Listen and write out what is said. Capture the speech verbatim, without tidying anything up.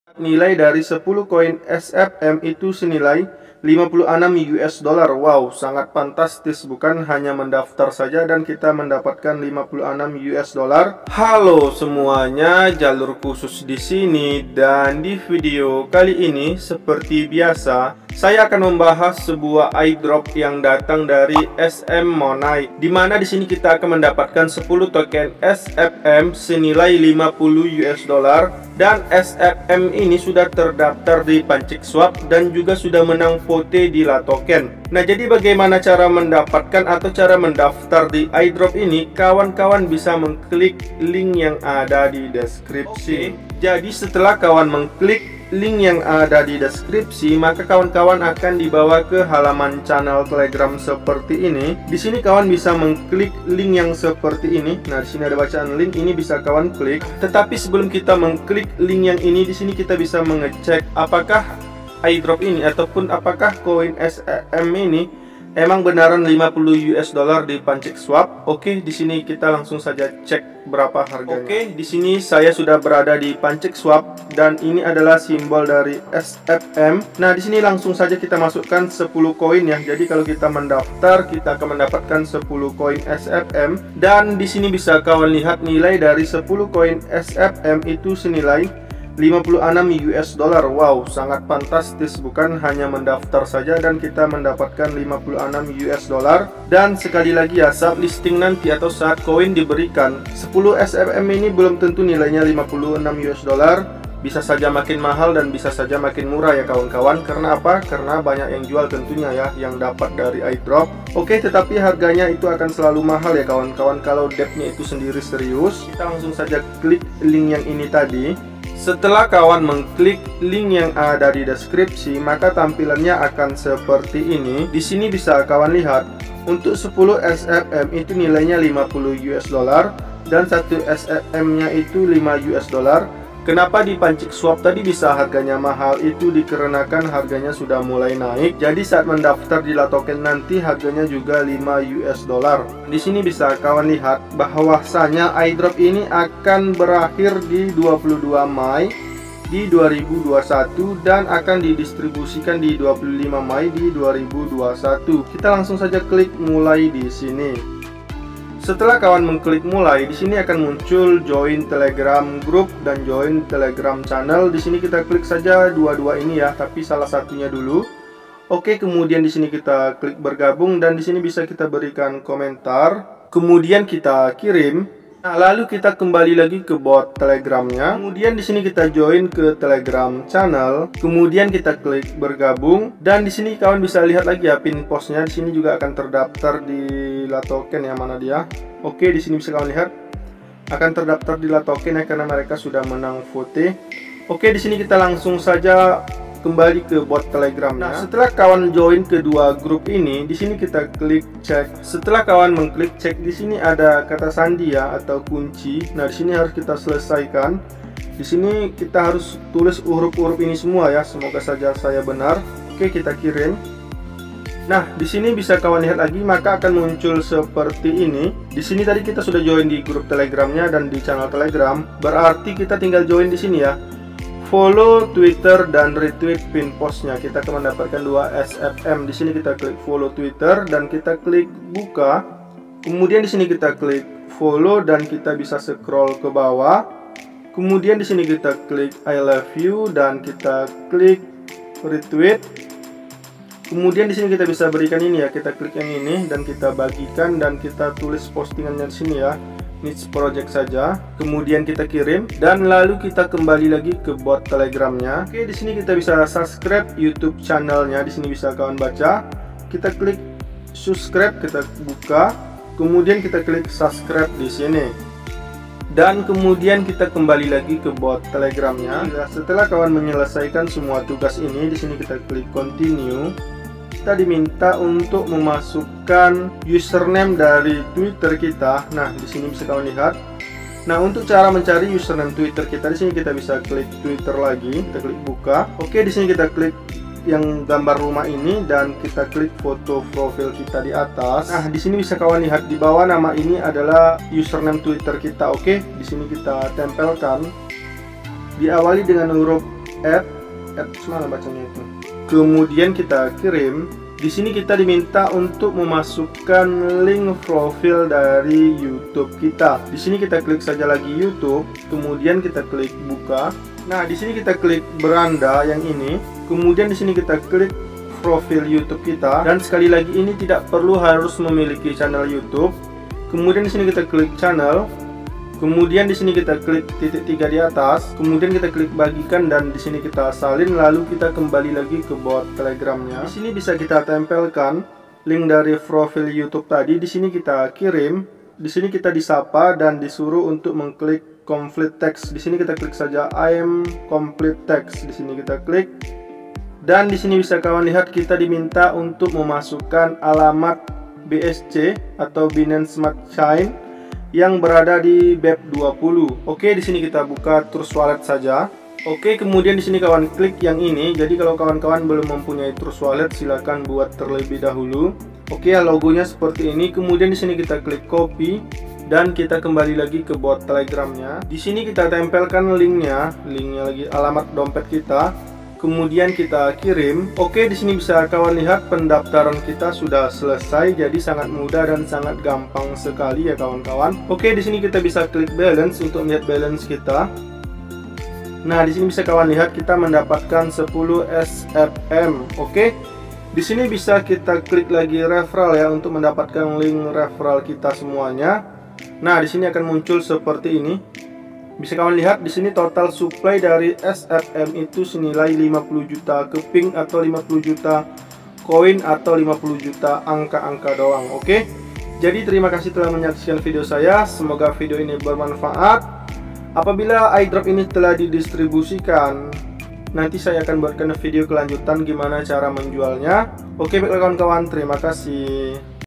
Nilai dari sepuluh koin S F M itu senilai lima puluh enam U S dollar. Wow, sangat fantastis, bukan hanya mendaftar saja dan kita mendapatkan lima puluh enam U S dollar. Halo semuanya, Jalur Khusus di sini, dan di video kali ini seperti biasa saya akan membahas sebuah airdrop yang datang dari S M Monai, di mana di sini kita akan mendapatkan sepuluh token S F M senilai lima puluh U S dollar, dan S F M ini sudah terdaftar di PancakeSwap dan juga sudah menang vote di Latoken. Nah, jadi bagaimana cara mendapatkan atau cara mendaftar di airdrop ini? Kawan-kawan bisa mengklik link yang ada di deskripsi. Jadi setelah kawan mengklik link yang ada di deskripsi, maka kawan-kawan akan dibawa ke halaman channel Telegram seperti ini. Di sini kawan bisa mengklik link yang seperti ini. Nah, di sini ada bacaan link, ini bisa kawan klik. Tetapi sebelum kita mengklik link yang ini, di sini kita bisa mengecek apakah airdrop ini ataupun apakah koin S F M ini emang benaran lima puluh U S dollar di PancakeSwap. Oke, di sini kita langsung saja cek berapa harganya. Oke, di sini saya sudah berada di PancakeSwap dan ini adalah simbol dari S F M. Nah, di sini langsung saja kita masukkan sepuluh koin ya. Jadi kalau kita mendaftar, kita akan mendapatkan sepuluh koin S F M, dan di sini bisa kawan lihat nilai dari sepuluh koin S F M itu senilai lima puluh enam U S dollar. Wow, sangat fantastis, bukan hanya mendaftar saja dan kita mendapatkan lima puluh enam U S dollar. Dan sekali lagi ya, saat listing nanti atau saat koin diberikan, sepuluh S F M ini belum tentu nilainya lima puluh enam U S dollar. Bisa saja makin mahal dan bisa saja makin murah ya kawan-kawan. Karena apa? Karena banyak yang jual tentunya ya, yang dapat dari airdrop. Oke, tetapi harganya itu akan selalu mahal ya kawan-kawan kalau depth-nya itu sendiri serius. Kita langsung saja klik link yang ini tadi. Setelah kawan mengklik link yang ada di deskripsi, maka tampilannya akan seperti ini. Di sini bisa kawan lihat, untuk sepuluh S F M itu nilainya lima puluh U S dollar dan satu S F M-nya itu lima U S dollar. Kenapa di PancakeSwap tadi bisa harganya mahal? Itu dikarenakan harganya sudah mulai naik. Jadi saat mendaftar di Latoken nanti harganya juga lima U S dollar. Di sini bisa kawan lihat bahwasanya airdrop ini akan berakhir di dua puluh dua Mei di dua ribu dua puluh satu dan akan didistribusikan di dua puluh lima Mei di dua ribu dua puluh satu. Kita langsung saja klik mulai di sini. Setelah kawan mengklik mulai, di sini akan muncul join Telegram group dan join Telegram channel. Di sini kita klik saja dua-dua ini ya, tapi salah satunya dulu. Oke, kemudian di sini kita klik bergabung dan di sini bisa kita berikan komentar. Kemudian kita kirim. Nah, lalu kita kembali lagi ke bot Telegramnya. Kemudian di sini kita join ke Telegram channel. Kemudian kita klik bergabung dan di sini kawan bisa lihat lagi ya pin postnya. Di sini juga akan terdaftar di Latoken yang mana dia. Oke, di sini bisa kawan lihat akan terdaftar di Latoken ya karena mereka sudah menang vote. Oke, di sini kita langsung saja kembali ke bot Telegramnya. Nah, setelah kawan join kedua grup ini, di sini kita klik cek. Setelah kawan mengklik cek, di sini ada kata sandi ya atau kunci. Nah, di sini harus kita selesaikan. Di sini kita harus tulis huruf-huruf ini semua ya. Semoga saja saya benar. Oke, kita kirim. Nah, di sini bisa kawan lihat lagi, maka akan muncul seperti ini. Di sini tadi kita sudah join di grup Telegramnya dan di channel Telegram. Berarti kita tinggal join di sini ya. Follow Twitter dan retweet pin postnya. Kita akan mendapatkan dua S F M. Di sini kita klik follow Twitter dan kita klik buka. Kemudian di sini kita klik follow dan kita bisa scroll ke bawah. Kemudian di sini kita klik I love you dan kita klik retweet. Kemudian di sini kita bisa berikan ini ya. Kita klik yang ini dan kita bagikan dan kita tulis postingannya di sini ya. Niche project saja, kemudian kita kirim dan lalu kita kembali lagi ke bot Telegramnya. Oke, di sini kita bisa subscribe YouTube channelnya. Di sini bisa kawan baca. Kita klik subscribe, kita buka, kemudian kita klik subscribe di sini. Dan kemudian kita kembali lagi ke bot Telegramnya. Setelah kawan menyelesaikan semua tugas ini, di sini kita klik continue. Kita diminta untuk memasukkan username dari Twitter kita. Nah, di sini bisa kawan lihat. Nah, untuk cara mencari username Twitter kita, di sini kita bisa klik Twitter lagi, kita klik buka. Oke, di sini kita klik yang gambar rumah ini dan kita klik foto profil kita di atas. Nah, di sini bisa kawan lihat di bawah nama ini adalah username Twitter kita. Oke, di sini kita tempelkan. Diawali dengan huruf add add mana bacanya itu. Kemudian kita kirim. Di sini kita diminta untuk memasukkan link profil dari YouTube kita. Di sini kita klik saja lagi YouTube, kemudian kita klik buka. Nah, di sini kita klik beranda yang ini. Kemudian di sini kita klik profil YouTube kita, dan sekali lagi ini tidak perlu harus memiliki channel YouTube. Kemudian di sini kita klik channel. Kemudian di sini kita klik titik tiga di atas, kemudian kita klik bagikan dan di sini kita salin, lalu kita kembali lagi ke bot Telegramnya. Di sini bisa kita tempelkan link dari profil YouTube tadi. Di sini kita kirim. Di sini kita disapa dan disuruh untuk mengklik complete text. Di sini kita klik saja I am complete text. Di sini kita klik. Dan di sini bisa kawan lihat kita diminta untuk memasukkan alamat B S C atau Binance Smart Chain yang berada di B E P dua puluh. Oke, di sini kita buka Trust Wallet saja. Oke, kemudian di sini kawan klik yang ini. Jadi kalau kawan-kawan belum mempunyai Trust Wallet, silakan buat terlebih dahulu. Oke, logonya seperti ini. Kemudian di sini kita klik copy dan kita kembali lagi ke bot Telegramnya. Di sini kita tempelkan linknya, linknya lagi alamat dompet kita. Kemudian kita kirim. Oke, di sini bisa kawan lihat pendaftaran kita sudah selesai. Jadi sangat mudah dan sangat gampang sekali ya kawan-kawan. Oke, di sini kita bisa klik balance untuk melihat balance kita. Nah, di sini bisa kawan lihat kita mendapatkan sepuluh S F M. Oke. Di sini bisa kita klik lagi referral ya untuk mendapatkan link referral kita semuanya. Nah, di sini akan muncul seperti ini. Bisa kawan lihat di sini total supply dari S F M itu senilai lima puluh juta keping atau lima puluh juta koin atau lima puluh juta angka-angka doang. Oke. Jadi terima kasih telah menyaksikan video saya. Semoga video ini bermanfaat. Apabila iDrop ini telah didistribusikan, nanti saya akan buatkan video kelanjutan gimana cara menjualnya. Oke, baiklah kawan-kawan, terima kasih.